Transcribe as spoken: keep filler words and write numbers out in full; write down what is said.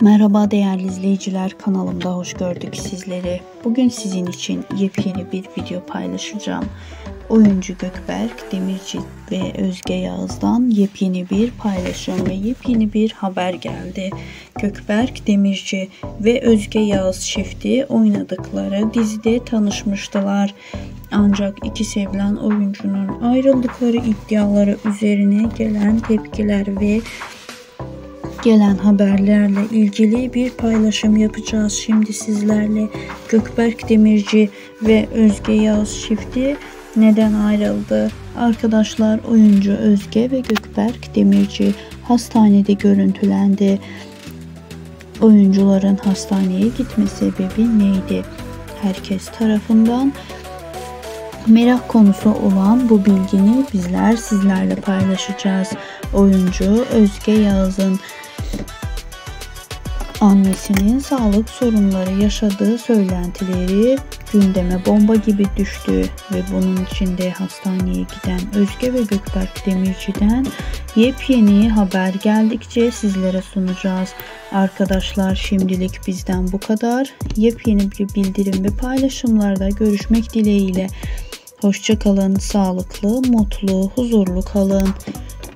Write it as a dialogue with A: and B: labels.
A: Merhaba değerli izleyiciler, kanalımda hoş gördük sizleri. Bugün sizin için yepyeni bir video paylaşacağım. Oyuncu Gökberk Demirci ve Özge Yağız'dan yepyeni bir paylaşım ve yepyeni bir haber geldi. Gökberk Demirci ve Özge Yağız çifti oynadıkları dizide tanışmıştılar. Ancak iki sevilen oyuncunun ayrıldıkları iddiaları üzerine gelen tepkiler ve gelen haberlerle ilgili bir paylaşım yapacağız şimdi sizlerle. Gökberk Demirci ve Özge Yağız çifti neden ayrıldı? Arkadaşlar, oyuncu Özge ve Gökberk Demirci hastanede görüntülendi. Oyuncuların hastaneye gitme sebebi neydi? Herkes tarafından merak konusu olan bu bilgini bizler sizlerle paylaşacağız. Oyuncu Özge Yağız'ın annesinin sağlık sorunları yaşadığı söylentileri gündeme bomba gibi düştü ve bunun içinde hastaneye giden Özge ve Gökberk Demirci'den yepyeni haber geldikçe sizlere sunacağız. Arkadaşlar, şimdilik bizden bu kadar. Yepyeni bir bildirim ve paylaşımlarda görüşmek dileğiyle. Hoşça kalın, sağlıklı, mutlu, huzurlu kalın.